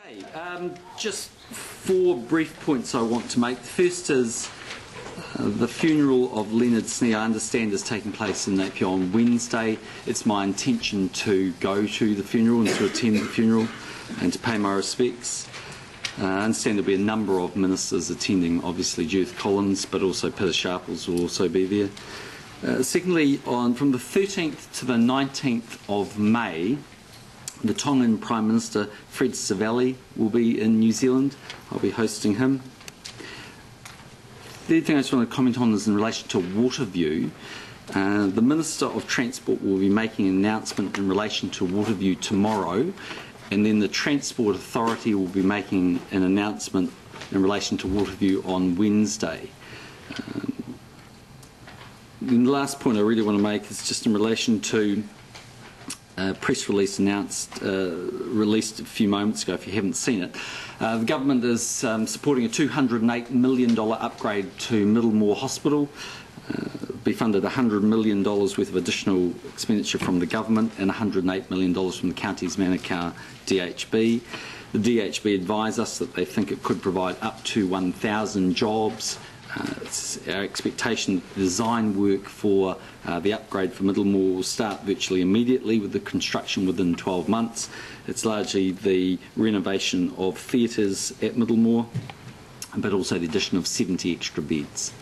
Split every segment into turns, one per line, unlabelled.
Okay, just 4 brief points I want to make. The first is the funeral of Leonard Snee, I understand, is taking place in Napier on Wednesday. It's my intention to go to the funeral and to attend the funeral and to pay my respects. I understand there'll be a number of ministers attending, obviously Judith Collins, but also Peter Sharples will also be there. Secondly, from the 13th to the 19th of May, the Tongan Prime Minister Fred Savelli will be in New Zealand. I'll be hosting him. The other thing I just want to comment on is in relation to Waterview. The Minister of Transport will be making an announcement in relation to Waterview tomorrow, and then the Transport Authority will be making an announcement in relation to Waterview on Wednesday. And the last point I really want to make is just in relation to a press release released a few moments ago, if you haven't seen it. The government is supporting a $208 million upgrade to Middlemore Hospital. It'll be funded $100 million worth of additional expenditure from the government and $108 million from the county's Manukau DHB. The DHB advise us that they think it could provide up to 1,000 jobs. It's our expectation that the design work for the upgrade for Middlemore will start virtually immediately, with the construction within 12 months. It's largely the renovation of theatres at Middlemore, but also the addition of 70 extra beds.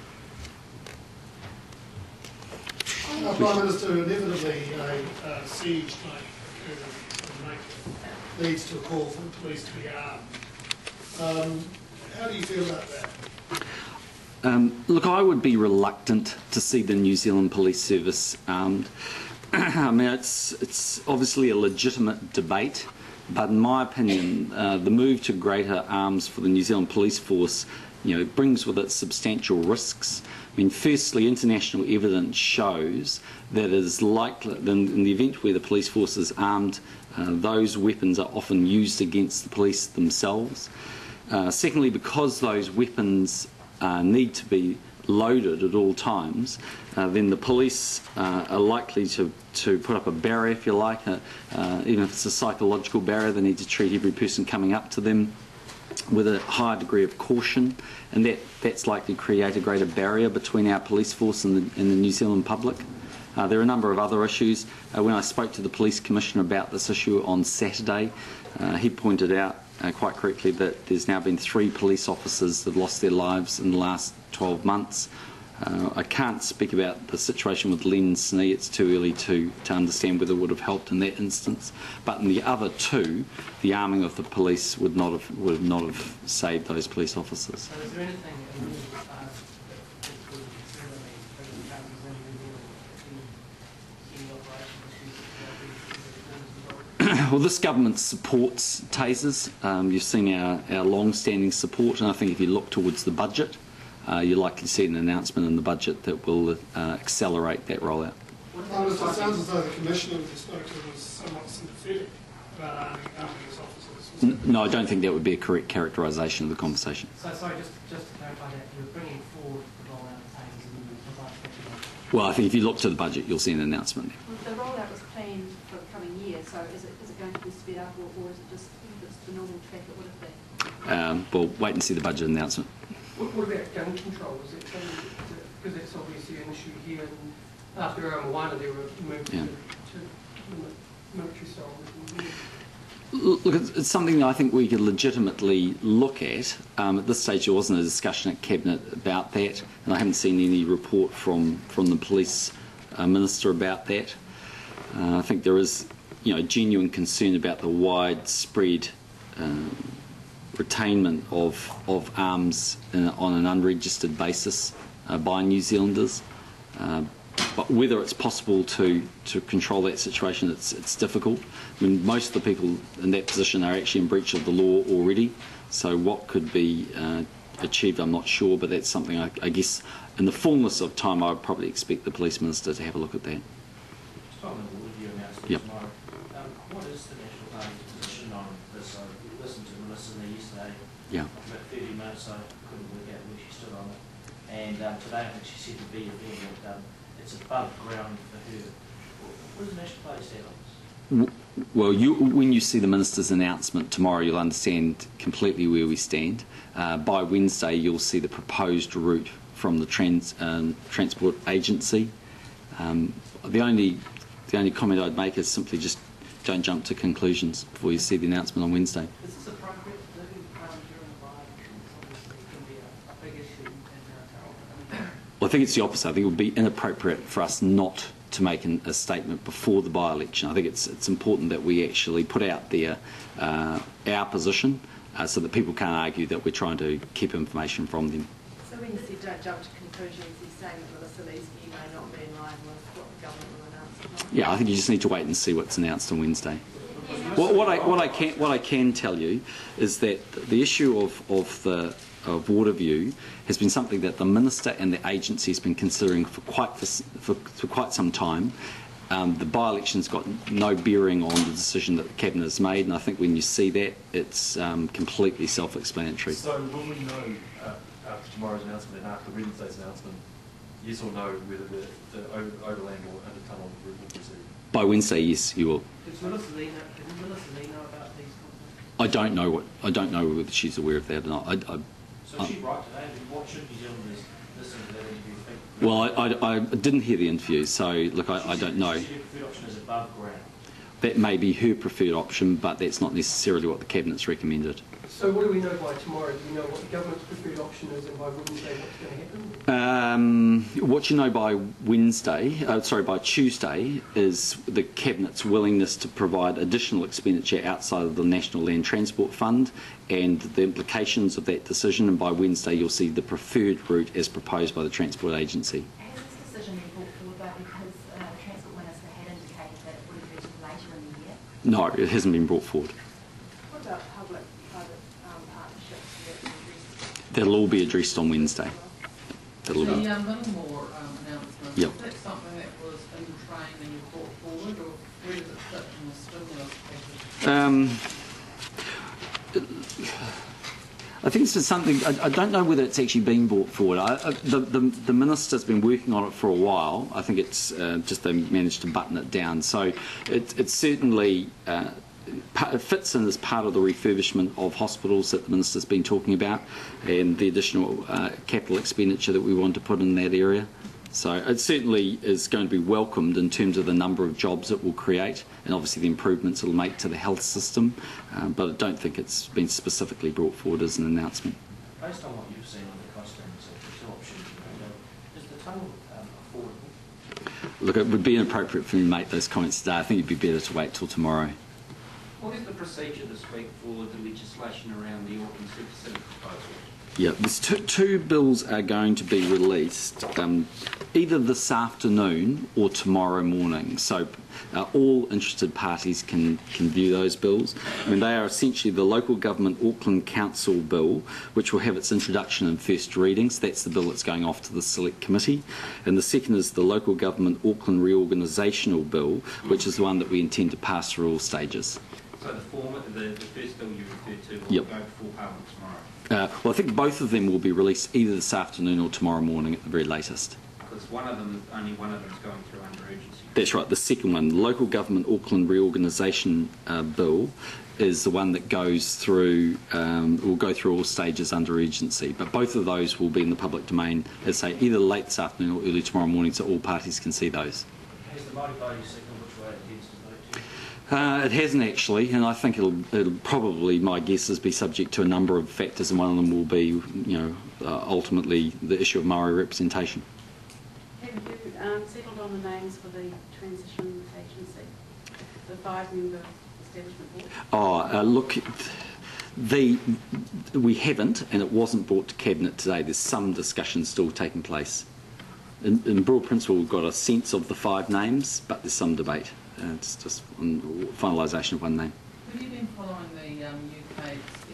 Prime Minister, inevitably a siege like leads to a call for the police to be armed. How do you feel about that?
Look, I would be reluctant to see the New Zealand Police Service armed. I mean, it's obviously a legitimate debate, but in my opinion, the move to greater arms for the New Zealand Police Force, brings with it substantial risks. I mean, firstly, international evidence shows that it is likely that in the event where the police force is armed, those weapons are often used against the police themselves. Secondly, because those weapons need to be loaded at all times, then the police are likely to put up a barrier, if you like. Even if it's a psychological barrier, they need to treat every person coming up to them with a higher degree of caution, and that's likely to create a greater barrier between our police force and the New Zealand public. There are a number of other issues. When I spoke to the Police Commissioner about this issue on Saturday, he pointed out quite correctly that there's now been 3 police officers that have lost their lives in the last 12 months. I can't speak about the situation with Len Snee. It's too early to understand whether it would have helped in that instance. But in the other 2, the arming of the police would not have saved those police officers.
So is there anything in the
Well, this government supports tasers. You've seen our long-standing support, and I think if you look towards the budget, you're likely to see an announcement in the budget that will accelerate that rollout.
It sounds as though the Commissioner you spoke to was somewhat sympathetic about arming his officers.
No, I don't think that would be a correct characterisation of the conversation.
So, sorry, just to clarify that, you're bringing forward the rollout of tasers in the budget?
Well, I think if you look to the budget, you'll see an announcement there.
Well, the rollout was planned for the coming year, so is it going to be sped up, or is it just the normal track it would have been?
We'll wait and see the budget announcement.
What about gun control? Is it because that's obviously an issue here, and after Moana there were moved to military style.
Look, it's something that I think we could legitimately look at. At this stage, there wasn't a discussion at Cabinet about that, and I haven't seen any report from the police minister about that. I think there is, genuine concern about the widespread retainment of arms on an unregistered basis by New Zealanders. But whether it's possible to control that situation, it's difficult. I mean, most of the people in that position are actually in breach of the law already. So what could be achieved, I'm not sure, but that's something I guess in the fullness of time I would probably expect the police minister to have a look at that. Yep.
What is the National Party's position on this? I listened to Melissa yesterday.
Yeah.
For about 30 minutes, I couldn't work out where she stood on it. And today I think she said to BFM that it's above ground for her. What does the National Party stand on this?
Well, when you see the Minister's announcement tomorrow, you'll understand completely where we stand. By Wednesday, you'll see the proposed route from the Transport Agency. The only comment I'd make is simply just don't jump to conclusions before you see the announcement on Wednesday.
Is this appropriate to do during the by-elections? Obviously, it can be a big issue in Narragansett.
Well, I think it's the opposite. I think it would be inappropriate for us not to make a statement before the by-election. I think it's important that we actually put out there our position so that people can't argue that we're trying to keep information from them.
So when you say don't jump to conclusions, you're saying that Melissa Leesky may not be in line with what the government will announce tomorrow?
Yeah, I think you just need to wait and see what's announced on Wednesday. What I can tell you is that the issue of Waterview has been something that the Minister and the agency has been considering for quite some time. The by-election's got no bearing on the decision that the Cabinet has made, and I think when you see that, it's completely self-explanatory.
So will we know after tomorrow's announcement and after Wednesday's announcement, yes or no, whether the overland or under-tunnel route will proceed?
By Wednesday, yes, you will.
Does Melissa Lee know about these conversations?
I don't know whether she's aware of that or not.
So is she right today? What should New Zealanders listen to that interview think?
Well, I didn't hear the interview, so look, I don't know.
She said her preferred option is above ground.
That may be her preferred option, but that's not necessarily what the Cabinet's recommended.
So what do we know by tomorrow? Do we know what the government's preferred option is, and by Wednesday what's going to happen?
What you know by Tuesday, is the Cabinet's willingness to provide additional expenditure outside of the National Land Transport Fund and the implications of that decision, and by Wednesday you'll see the preferred route as proposed by the Transport Agency.
Has this decision been brought forward though, because the Transport Minister had indicated that it would be later in the year?
No, it hasn't been brought forward.
What about public-private partnerships?
That'll all be addressed on Wednesday. That'll
The
be.
Littlemore announcement,
Yep.
is that something that was in train and you brought forward, or where does it sit in the stimulus package?
I think it's just something, I don't know whether it's actually been brought forward. The Minister's been working on it for a while. I think it's just they managed to button it down. So it's certainly, it fits in as part of the refurbishment of hospitals that the Minister's been talking about and the additional capital expenditure that we want to put in that area. So it certainly is going to be welcomed in terms of the number of jobs it will create and obviously the improvements it will make to the health system, but I don't think it's been specifically brought forward as an announcement.
Based on what you've seen on the costings of the two options, is the tunnel affordable?
Look, it would be inappropriate for me to make those comments today. I think it'd be better to wait till tomorrow.
What is the procedure this week for the legislation around the Auckland Super City proposal?
Yeah, there's two bills are going to be released either this afternoon or tomorrow morning. So all interested parties can view those bills. I mean, they are essentially the Local Government Auckland Council Bill, which will have its introduction and first readings. That's the bill that's going off to the Select Committee. And the second is the Local Government Auckland Reorganisational Bill, which is the one that we intend to pass through all stages.
So the first bill you referred to will go before Parliament tomorrow?
Well, I think both of them will be released either this afternoon or tomorrow morning at the very latest.
Because only one of them is going through under urgency.
That's right. The second one, the Local Government Auckland Reorganisation Bill, is the one that goes through, will go through all stages under urgency. But both of those will be in the public domain, as I say, either late this afternoon or early tomorrow morning, so all parties can see those.
Has the Māori party signalled which way it intends to vote?
It hasn't actually, and I think it'll probably, my guess is, be subject to a number of factors, and one of them will be, ultimately the issue of Māori representation.
Have you settled on the names for the transition agency, the 5-member establishment board?
We haven't, and it wasn't brought to Cabinet today. There's some discussion still taking place. In broad principle, we've got a sense of the 5 names, but there's some debate. It's just on finalisation of one name.
Have you been following the UK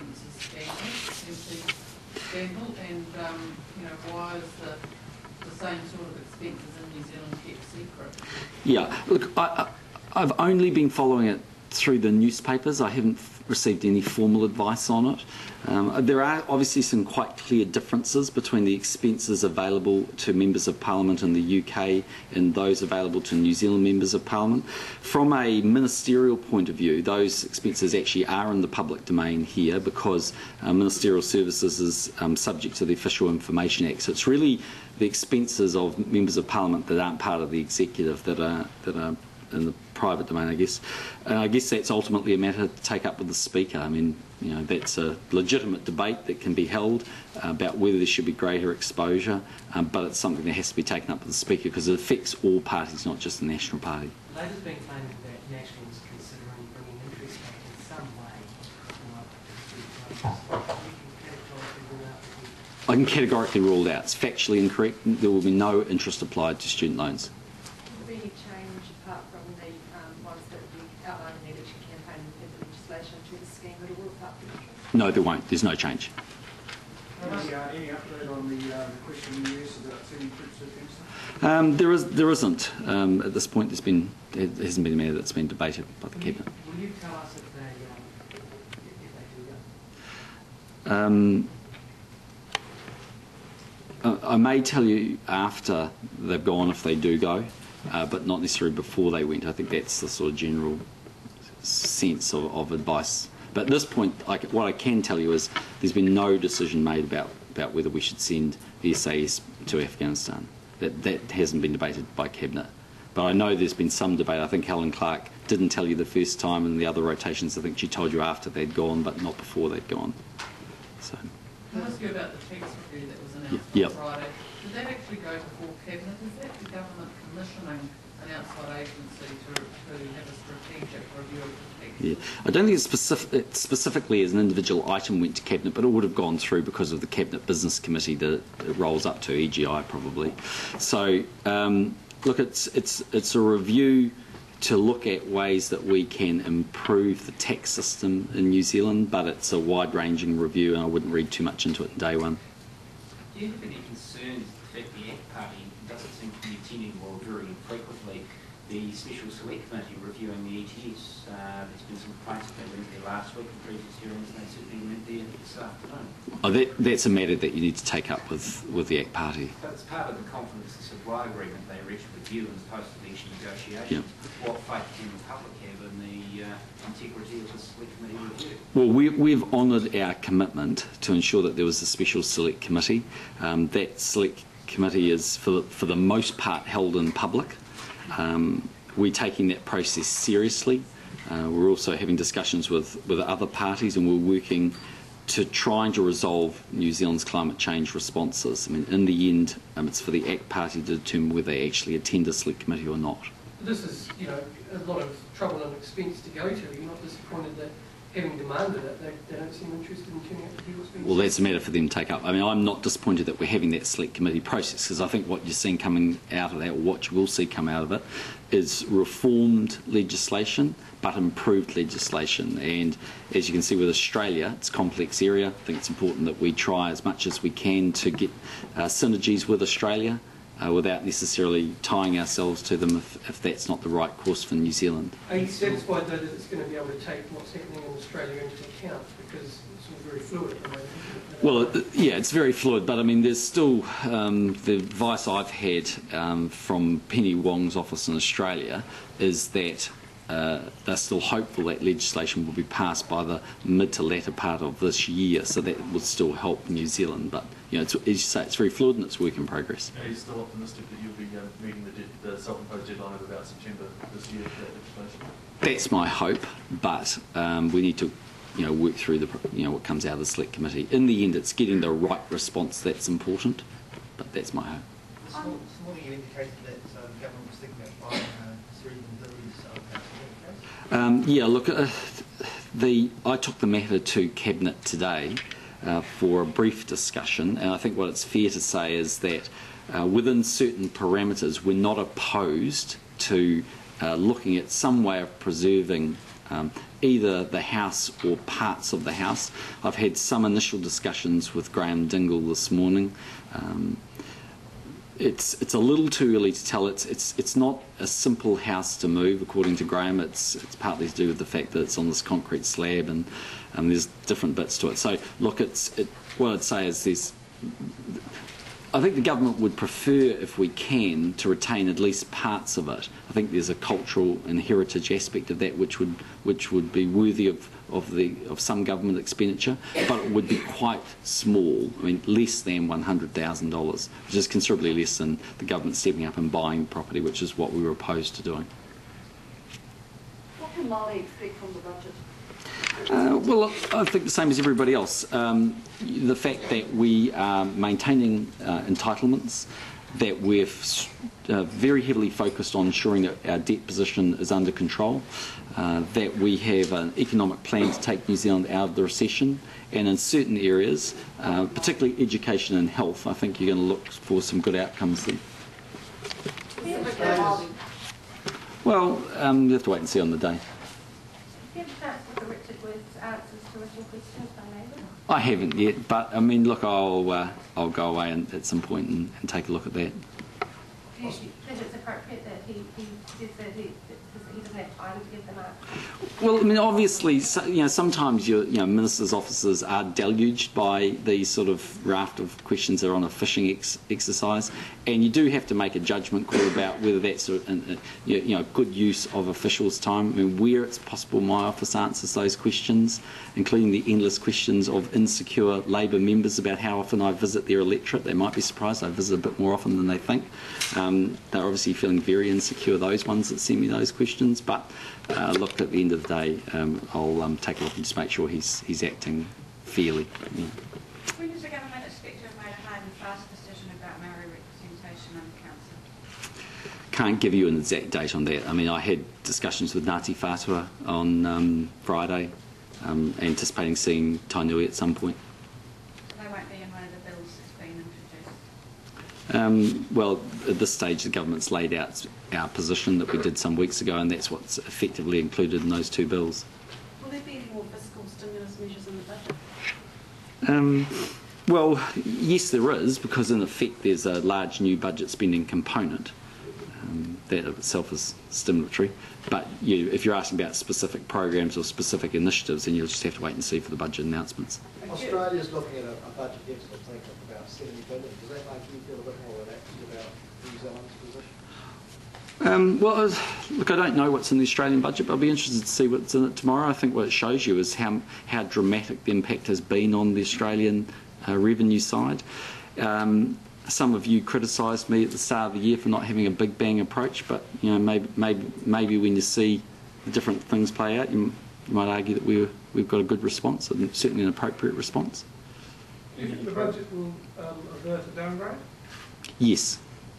expenses scandal, and why is the same sort of expenses in New Zealand kept secret?
Yeah, look, I've only been following it through the newspapers. I haven't received any formal advice on it. There are obviously some quite clear differences between the expenses available to members of Parliament in the UK and those available to New Zealand members of Parliament. From a ministerial point of view, those expenses actually are in the public domain here because ministerial services is subject to the Official Information Act. So it's really the expenses of members of Parliament that aren't part of the executive that are in the private domain, I guess. I guess that's ultimately a matter to take up with the Speaker. I mean, you know, that's a legitimate debate that can be held about whether there should be greater exposure, but it's something that has to be taken up with the Speaker because it affects all parties, not just the National Party.
Labor's been claiming that National's considering bringing interest back in some way.
I can categorically rule it out. It's factually incorrect. There will be no interest applied to student loans.
Will there be any change apart from the ones that you outlined in the election campaign in the legislation to the scheme that will up the interest?
No, there won't. There's no change.
Any update on the question in the US about setting trips to Kingston?
There isn't. At this point, it hasn't been a matter that's been debated by the Cabinet.
Will you tell us if they do go?
I may tell you after they've gone if they do go, but not necessarily before they went. I think that's the sort of general sense of advice. But at this point, what I can tell you is there's been no decision made about whether we should send the SAS to Afghanistan. That hasn't been debated by Cabinet. But I know there's been some debate. I think Helen Clark didn't tell you the first time, and the other rotations, I think she told you after they'd gone, but not before they'd gone. So.
Can I ask you about the tax review that was announced
Yep.
on Friday? Did that actually go before Cabinet? Is that the government commissioning an outside agency to have a strategic review of the tax?
Yeah. I don't think it specifically as an individual item went to Cabinet, but it would have gone through because of the Cabinet Business Committee that it rolls up to, EGI probably. So, look, it's a review to look at ways that we can improve the tax system in New Zealand, but it's a wide-ranging review and I wouldn't read too much into it in day one.
Do you have any concerns that the ACT Party doesn't seem to be attending, or very infrequently, the Special Select Committee reviewing the ETS? There's been some complaints that they went there last week in previous hearings, and they certainly went there this afternoon.
That's a matter that you need to take up with the ACT Party.
But it's part of the confidence and supply agreement they reached with you in post-election negotiations.
Yep.
What faith can the public have in the integrity of the Select Committee review?
Well, we've honoured our commitment to ensure that there was a Special Select Committee. That Select Committee is, for the most part, held in public. We're taking that process seriously. We're also having discussions with other parties, and we're working to trying to resolve New Zealand's climate change responses. I mean, in the end, it's for the ACT Party to determine whether they actually attend a Select Committee or not.
This is, you know, a lot of trouble and expense to go to. You're not disappointed that, having demanded it, they don't seem interested in turning out to do what's being
Well,
said?
that's a matter for them to take up. I mean, I'm not disappointed that we're having that Select Committee process, because I think what you're seeing coming out of that, or what you will see come out of it, is reformed legislation, but improved legislation. And as you can see with Australia, it's a complex area. I think it's important that we try as much as we can to get synergies with Australia without necessarily tying ourselves to them if that's not the right course for New Zealand.
Are you satisfied, though, that it's going to be able to take what's happening in Australia into account? Because it's all very fluid at the moment.
Well, yeah, it's very fluid, but I mean, there's still the advice I've had from Penny Wong's office in Australia is that they're still hopeful that legislation will be passed by the mid to latter part of this year, so that would still help New Zealand. But you know, as you say, it's very fluid and it's work in progress.
Are you still optimistic that you'll be meeting the self-imposed deadline of about September this year for that legislation?
That's my hope, but we need to, you know, work through what comes out of the Select Committee. In the end, it's getting the right response that's important, but that's my hope.
This morning you indicated that the government was thinking about buying Sweden Billy's.
Yeah, look, I took the matter to Cabinet today for a brief discussion, and I think what it's fair to say is that within certain parameters, we're not opposed to looking at some way of preserving either the house or parts of the house. I've had some initial discussions with Graham Dingle this morning. It's a little too early to tell. It's not a simple house to move, according to Graham. It's partly to do with the fact that it's on this concrete slab and there's different bits to it. So look, what I'd say is I think the government would prefer, if we can, to retain at least parts of it. I think there's a cultural and heritage aspect of that which would be worthy of some government expenditure, but it would be quite small. I mean, less than $100,000, which is considerably less than the government stepping up and buying property, which is what we were opposed to doing.
What can Māori expect from the budget?
Well, I think the same as everybody else. The fact that we are maintaining entitlements, that we're very heavily focused on ensuring that our debt position is under control, that we have an economic plan to take New Zealand out of the recession, and in certain areas, particularly education and health, I think you're going to look for some good outcomes there. Well, you have to wait and see on the day. I haven't yet, but I mean, look, I'll go away at some point and take a look at that.
Do you think it's appropriate that he says that he doesn't have time to give them up?
Well, I mean, obviously, sometimes ministers' offices are deluged by these sort of raft of questions that are on a fishing exercise, and you do have to make a judgment call about whether that's good use of officials' time. I mean, where it's possible, my office answers those questions, including the endless questions of insecure Labour members about how often I visit their electorate. They might be surprised I visit a bit more often than they think. They're obviously feeling very insecure, those ones that send me those questions, but look, at the end of the day, I'll take a look and just make sure he's acting fairly. Yeah.
When is the government expect to have made a hard and fast decision about Maori representation in the council?
Can't give you an exact date on that. I mean, I had discussions with Ngāti Whātua on Friday, anticipating seeing Tainui at some point.
They won't be in one of the bills that's been introduced?
Well, at this stage, the government's laid out our position that we did some weeks ago, and that's what's effectively included in those two bills.
Will there be any more fiscal stimulus measures in the budget?
Well, yes, there is, because in effect there's a large new budget spending component. That of itself is stimulatory. But if you're asking about specific programs or specific initiatives, then you'll just have to wait and see for the budget announcements.
Australia's looking at a budget deficit, I think, of about 70 billion. Does that make you feel a bit more relaxed about New Zealand's position?
Well, look, I don't know what's in the Australian budget, but I'll be interested to see what's in it tomorrow. I think what it shows you is how dramatic the impact has been on the Australian revenue side. Some of you criticised me at the start of the year for not having a big bang approach, but maybe when you see the different things play out, you might argue that we've got a good response, and certainly an appropriate response.
Do you think the budget will avert a downgrade?
Yes.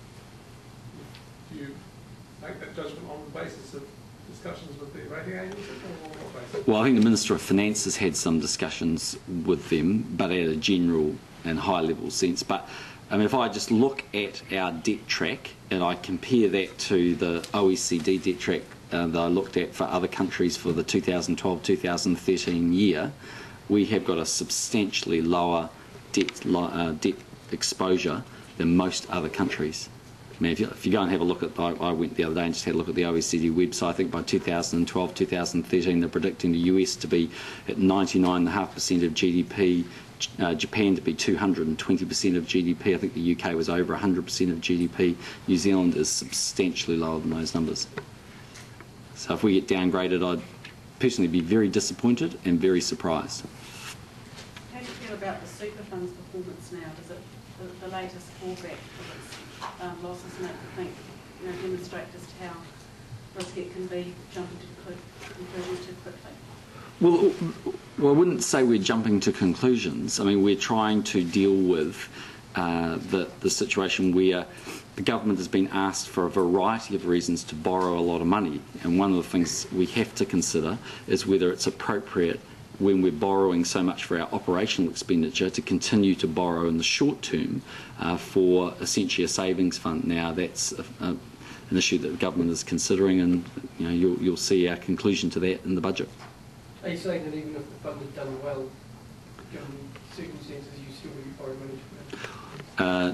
Do you make that judgment on the basis of discussions with the rating agency, or what basis?
Well, I think the Minister of Finance has had some discussions with them, but at a general and high-level sense. But I mean, if I just look at our debt track and I compare that to the OECD debt track that I looked at for other countries for the 2012-2013 year, we have got a substantially lower debt exposure than most other countries. I mean, if you go and have a look at, I went the other day and just had a look at the OECD website. I think by 2012-2013 they're predicting the US to be at 99.5% of GDP, Japan to be 220% of GDP. I think the UK was over 100% of GDP. New Zealand is substantially lower than those numbers. So if we get downgraded, I'd personally be very disappointed and very surprised.
How do you feel about the super fund's performance now? Does it, the latest fallback of its losses make you think, demonstrate just how risky it can be jumping to conclusions too quickly?
Well, I wouldn't say we're jumping to conclusions. I mean, we're trying to deal with the situation where the government has been asked for a variety of reasons to borrow a lot of money. And one of the things we have to consider is whether it's appropriate, when we're borrowing so much for our operational expenditure, to continue to borrow in the short term for essentially a savings fund. Now, that's an issue that the government is considering, and you'll see our conclusion to that in the budget.
Are you saying that even if the fund had done well, given circumstances, you still would be borrowing money from it?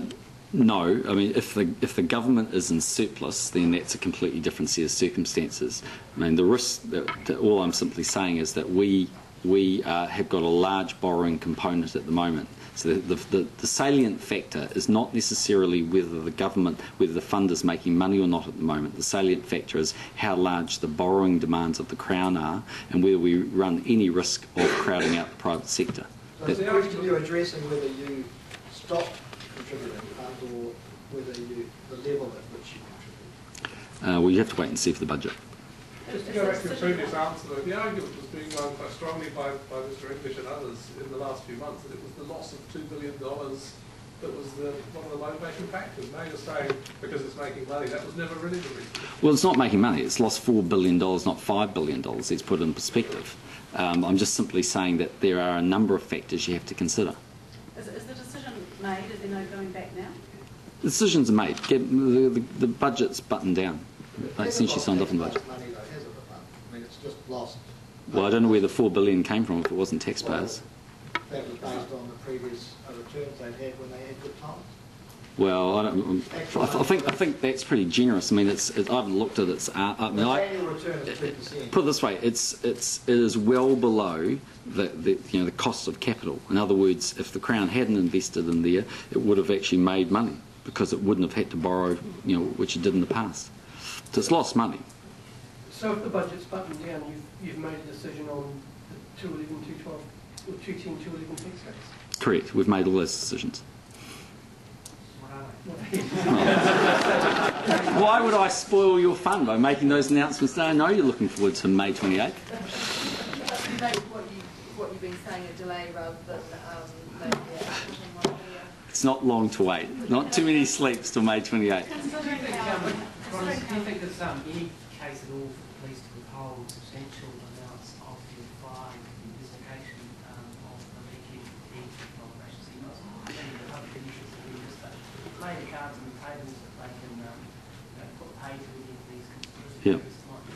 No, I mean, if the government is in surplus, then that's a completely different set of circumstances. I mean, the risk that all I'm simply saying is that we have got a large borrowing component at the moment. So the salient factor is not necessarily whether the fund is making money or not at the moment. The salient factor is how large the borrowing demands of the Crown are and whether we run any risk of crowding out the private sector.
So is the question you're addressing whether you stop contributing funds or whether the level at which you contribute?
Well, you have to wait and see for the budget.
Just to go back to the previous answer, though, the argument was being made quite strongly by Mr. English and others in the last few months that it was the loss of $2 billion that was one of the motivating factors. Now you're saying because it's making money, that was never really the reason.
Well, it's not making money. It's lost $4 billion, not $5 billion. It's put in perspective. I'm just simply saying that there are a number of factors you have to consider.
Is the decision made? Is there no going back now?
The decisions are made. The budget's buttoned down. They essentially signed off on the budget.
Money, though, has it, the fund? I mean, it's just lost.
Well, I don't know where the $4 billion came from if it wasn't taxpayers.
That was based on the previous returns they'd had when they had good times.
Well, I think that's pretty generous. I mean, I haven't looked at it. I mean,
the annual return is 2%.
Put it this way, it is well below the cost of capital. In other words, if the Crown hadn't invested in there, it would have actually made money because it wouldn't have had to borrow, which it did in the past. So it's lost money.
So if the budget's buttoned down, you've made a decision on the 211, 212, or 210, 211 tax rates?
Correct. We've made all those decisions. Why would I spoil your fun by making those announcements? I know you're looking forward to May 28th.
What you've been saying, a delay rather than maybe pushing 1 year.
It's not long to wait. Not too many sleeps till May 28th.
Do you think there's any case at all for the police to withhold substantial amounts of the fine investigation of the leaking operations emails? I think the public interest would be just to lay the cards on the tables that they can put pay to any of these conspiracies.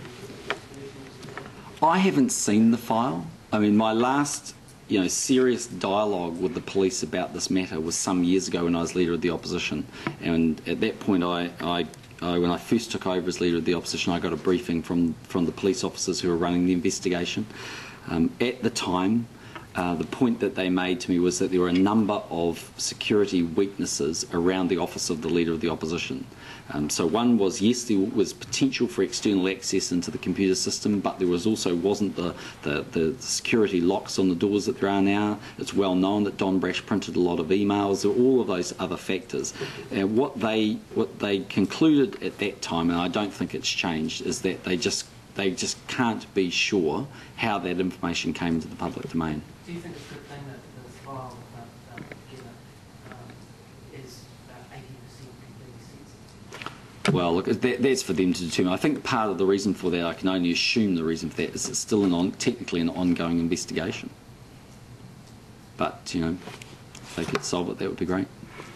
I haven't seen the file. I mean, my last serious dialogue with the police about this matter was some years ago when I was leader of the opposition, and at that point when I first took over as leader of the opposition, I got a briefing from the police officers who were running the investigation. At the time, the point that they made to me was that there were a number of security weaknesses around the office of the leader of the opposition. So one was, yes, there was potential for external access into the computer system, but there wasn't the security locks on the doors that there are now. It's well known that Don Brash printed a lot of emails, all of those other factors. And what they concluded at that time, and I don't think it's changed, is that they just can't be sure how that information came into the public domain.
Do you think it's a good thing that the file together is about 80% completely sensitive?
Well, look, that's for them to determine. I think part of the reason for that, I can only assume the reason for that, is it's still technically an ongoing investigation. But, if they could solve it, that would be great.